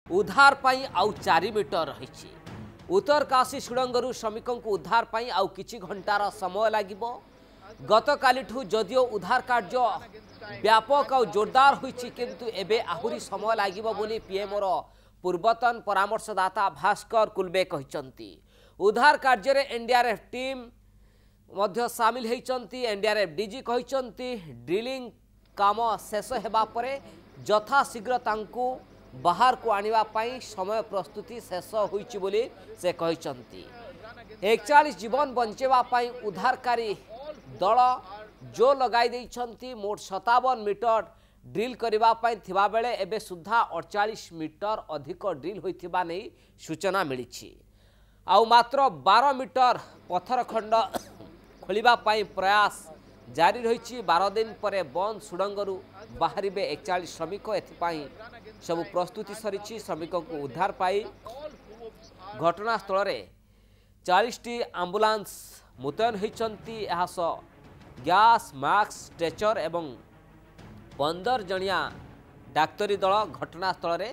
उद्धार पाई आउ 4 मीटर रही। उत्तरकाशी सुड़ंगरू श्रमिकों को उद्धार पाई आउ किछि घंटार समय लागिबो। गतकालिठू जदियो उद्धार कार्य व्यापक और जोरदार होइछि किंतु एबे आहुरी समय लागिबो बोली पीएमओ रो पूर्वतन परामर्शदाता भास्कर कुलबे कहिसंती। उद्धार कार्य रे एनडीआरएफ टीम मध्य सामिल होइचंती। एनडीआरएफ डीजी कहिसंती ड्रिलिंग काम शेष हेबा परे यथा शीघ्र तांकू बाहर को आनिबा पाई समय प्रस्तुति शेष होइछि बोली से कहिसंती। 41 जीवन बंचेबा पाई उद्धारकारी दल जो लगाई देइछंती। मोट 57 मीटर ड्रिल करिबा पाई थिबा बेले एबे सुधा 48 मीटर अधिक ड्रिल होइथिबा नै सूचना मिलिछि। आउ मात्र 12 मीटर पत्थर खंड खोलिबा पाई प्रयास जारी रही। 12 दिन पर बंद सुड़ंगरू बाहर 41 श्रमिक एथिपाई सब प्रस्तुति सरी। श्रमिकों को उद्धार पाई घटनास्थल रे 40 टी आंबुलांस मुतयन होती। गैस मास्क स्ट्रेचर एवं 15 जनिया डाक्तरी दल घटनास्थल रे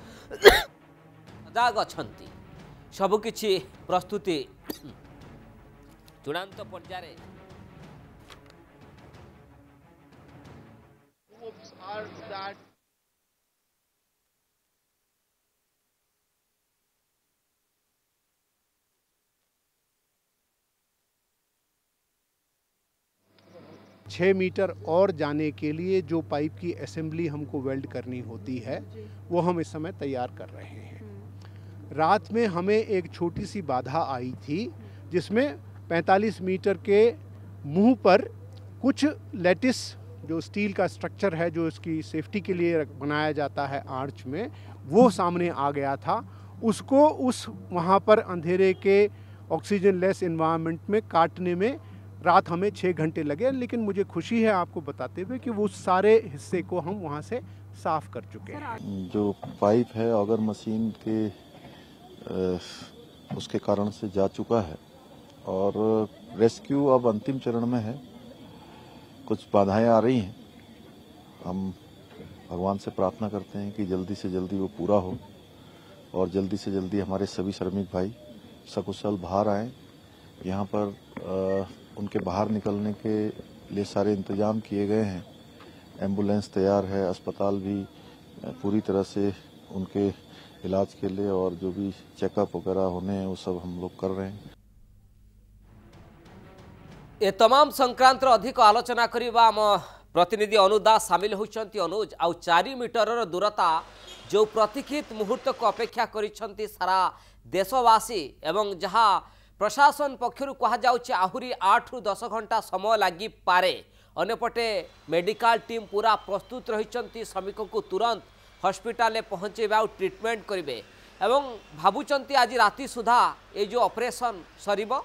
सजाग अछंती। सबकिछि प्रस्तुति चूड़ांत पर्याय छः मीटर और जाने के लिए जो पाइप की असेंबली हमको वेल्ड करनी होती है वो हम इस समय तैयार कर रहे हैं। रात में हमें एक छोटी सी बाधा आई थी जिसमें 45 मीटर के मुंह पर कुछ लैटिस जो स्टील का स्ट्रक्चर है जो इसकी सेफ्टी के लिए बनाया जाता है आर्च में, वो सामने आ गया था। उसको उस वहाँ पर अंधेरे के ऑक्सीजन लेस एनवायरनमेंट में काटने में रात हमें 6 घंटे लगे, लेकिन मुझे खुशी है आपको बताते हुए कि वो सारे हिस्से को हम वहाँ से साफ कर चुके हैं। जो पाइप है ऑगर मशीन के उसके कारण से जा चुका है और रेस्क्यू अब अंतिम चरण में है। कुछ बाधाएं आ रही हैं। हम भगवान से प्रार्थना करते हैं कि जल्दी से जल्दी वो पूरा हो और जल्दी से जल्दी हमारे सभी श्रमिक भाई सकुशल बाहर आएँ। यहाँ पर उनके बाहर निकलने के लिए सारे इंतजाम किए गए हैं। एम्बुलेंस तैयार है, अस्पताल भी पूरी तरह से उनके इलाज के लिए और जो भी चेकअप वगैरह होने हैं वो सब हम लोग कर रहे हैं। ए तमाम संक्रांत अधिक आलोचना करबा आम प्रतिनिधि अनुज दास सामिल होइछंती। अनुज आउ 4 मीटर दूरता जो प्रतीक्षित मुहूर्त को अपेक्षा करिछंती सारा देशवासी एवं जहाँ प्रशासन पक्षर कहुच्छे आहुरी 8 ରୁ 10 घंटा समय लगी पारे। अन्यपटे मेडिकल टीम पूरा प्रस्तुत रही। श्रमिकों को तुरंत हॉस्पिटल पहुँचेबे और ट्रीटमेंट करेंगे एवं भावुंट आज राति सुधा ये जो ऑपरेशन सरीब।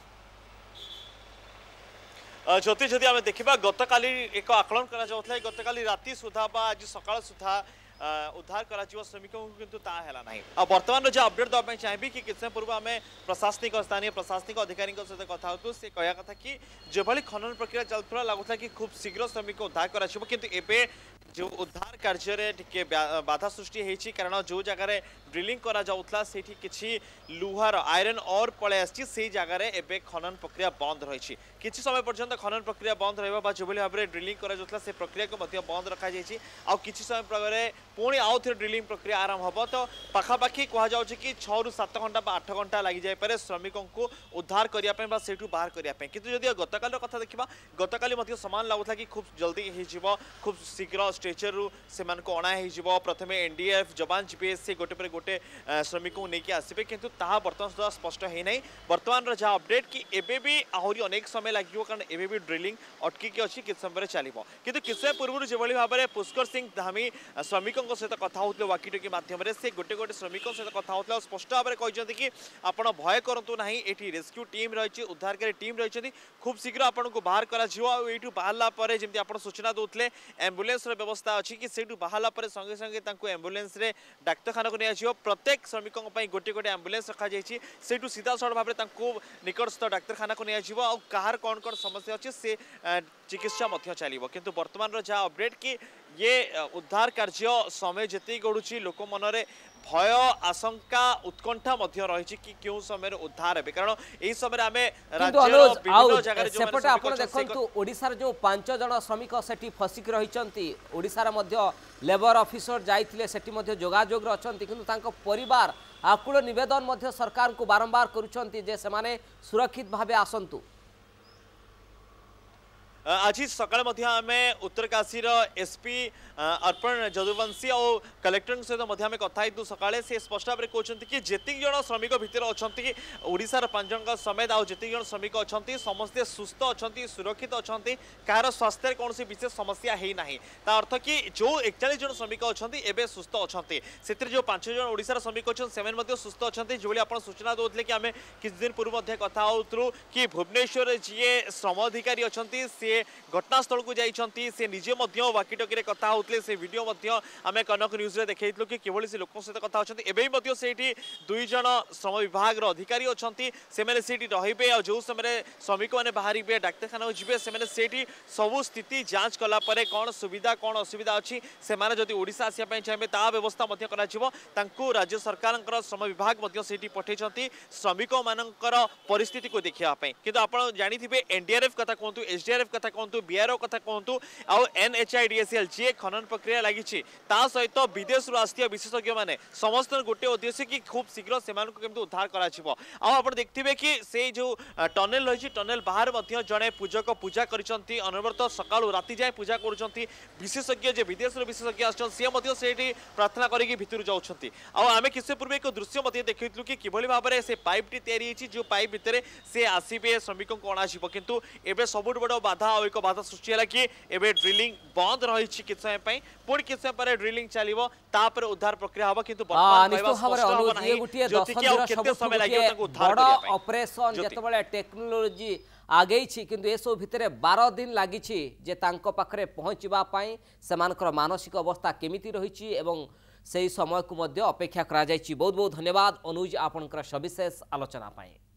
ज्योति जदि आम देखा गतकाली एक आकलन कर गतकाली राति सुधा आज सकाल सुधा उद्धार करा श्रमिकों को किंतु ताला ना। बर्तमान जो अपडेट देवाई चाहिए कि किसी पूर्व आम प्रशासनिक स्थानीय प्रशासनिक अधिकारी सहित कथा हो कह कथा कि जो भाई खनन प्रक्रिया चलता लगुला कि खूब शीघ्र श्रमिक उद्धार कर जो उद्धार कार्य टिके बाधा सृष्टि होती कारण जो जगार ड्रिलिंग करा जाउथला सेठी किछि लुहार आयरन और पळे आछि से जगार एबे खनन प्रक्रिया बंद रही। किछि समय पर्यंत खनन प्रक्रिया बंद रहबा जो भाव में ड्रिलिंग करा जाउथला से प्रक्रिया को मध्य बंद रखा जाइछि। आ किछि समय पर पुणी आउ थे ड्रिलिंग प्रक्रिया आरंभ हम तो पाखापाखि कहुच्छे कि 6 ରୁ 7 घंटा 8 घंटा लग जाए श्रमिकों को उद्धार करने से बाहर करने कि जदि गतकाल कथा देखा गतकाली सामान लगुला कि खूब जल्दी हो खूब शीघ्र स्ट्रेचर रु से अणा प्रथम एनडीएफ जवान जीपीएस से गोटे पर गोटे श्रमिक को लेकिन आसबे किंतु ताहा बर्तमान सुधा स्पष्ट है नहीं। बर्तमान जहाँ अपडेट कि एबे भी आहरी अनेक समय लगे कारण एबे भी ड्रिलिंग अटकिकी अच्छी कि समय चलो किंतु किसी समय पूर्व जो भाव में पुष्कर सिंह धामी श्रमिकों सहित कथा होते वाकीटोकी माध्यम से गोटे गोटे श्रमिकों सहित कथा होते स्पष्ट भाव में कहते कि आपण भय करूँ ना ये रेस्क्यू टीम रही उद्धारकारी टीम रही खूब शीघ्र आपन को बाहर करा बाहरला जमी आप सूचना दूसरे एम्बुलेंस व्यवस्था अच्छी कि से बाहरला संगे संगे एम्बुलेंस डाक्तखाना को निया प्रत्येक श्रमिकों गोटे गोटे एम्बुलेंस रखा जाइए से सीधा सड़क भाव में निकटस्थ डाक्तखाना को निया कहार कौन कौन समस्या अच्छे से चिकित्सा चलो किंतु वर्तमान जहाँ अपडेट कि ये उद्धार कार्य समय जिते गढ़ुची लोक मनरे भय आशंका उत्कंठा मध्य रही कि क्यों समय उद्धार हे कारण यही समय आम सेपटे आप देखु ओडिशार जो 5 जन श्रमिक सेठी फसिक रही ओडिशार लेबर ऑफिसर जाइथिले सेठी मध्य जोगाजोग अछंती किंतु तांको परिवार आकुल निवेदन मध्य सरकार को बारंबार करुछंती जे सेमाने सुरक्षित भावे आसंतु। आज सकाळ आम उत्तरकाशीर एसपी अर्पण जदुवंशी और कलेक्टर सहित आम कथा सकाळे से स्पष्ट भाव में कहते कि जेतिक जन श्रमिक भितर अच्छा ओडिशार 5 जन समेत आउ जेतिक जन श्रमिक अच्छा समस्ते सुस्थ अच्छा सुरक्षित अच्छा कहार स्वास्थ्य कौन विशेष समस्या है ना ता अर्थ कि जो 41 जन श्रमिक अच्छा एवं सुस्थ अच्छा से जो 5 जन ओडिशार श्रमिक अच्छा से सुस्थ अच्छा जो आप सूचना दौले कि आम किछ दिन पूर्व कथा होतु कि भुवनेश्वर जी श्रम अधिकारी अच्छा सी घटनास्थल को जाइछंती से निजे मध्य वाकीटकी कथा होतले से वीडियो मध्य आमे कनक न्यूज रे देखैतलो कि केवल से लोक सहित कथा होछंती एबे मध्य सेठी 2 जन श्रम विभाग रो अधिकारी अछंती से माने सेठी रहिबे और जो समय श्रमिक माने बाहरिबे डाक्तरखाना जिबे से माने सेठी सब स्थिति जांच कला परे कोन सुविधा कोन असुविधा अछि से माने जदि ओडिसा आसिया पय चाहे ता व्यवस्था मध्य करा जिवो तांको राज्य सरकारनकर श्रम विभाग मध्य सेठी पठैछंती श्रमिक मानकर परिस्थिति को देखिया पय किंतु आपण जानिथिबे एनडीआरएफ कथा कोंतु एसडीआरएफ कथा कहतु बीआरओ कथा कहतु आउ एनएचआईडीएसएल जी खनन प्रक्रिया लगी सहित विदेश आसिया विशेषज्ञ मैंने समस्त गोटे उद्देश्य कि खूब शीघ्र से उद्धार कर देखिए कि से जो टनेल रही टनेल बाहर जड़े पूजक पूजा करती अनवरत सका राति जाए पूजा कर विशेषज्ञ जे विदेश विशेषज्ञ आसे प्रार्थना करके भितर जाऊँच आम किसी पूर्व एक दृश्य देखु कि किभली भाव में से पाइपटी तैयारी जो पाइप भितर से आसबे श्रमिक को अणाଯିव किंतु एवं सबुठ बड़ बाधा और एक बाधा सृष्टि है कि एबे ड्रिलिंग बंद रही किछ समय पई पुणी किछ समय पर ड्रिलिंग चलिबो तापर उद्धार प्रक्रिया हबो किंतु ऑपरेशन जतबेले टेक्नोलॉजी आगे किंतु ए सब भितर 12 दिन लगी जे तांको पाखरे पहुँचवा पाई सेमानकर मानसिक अवस्था केमिति रही एवं से समय को मध्य अपेक्षा करा जायछि। बहुत बहुत धन्यवाद अनुज आपनकर सविशेष आलोचना पाई।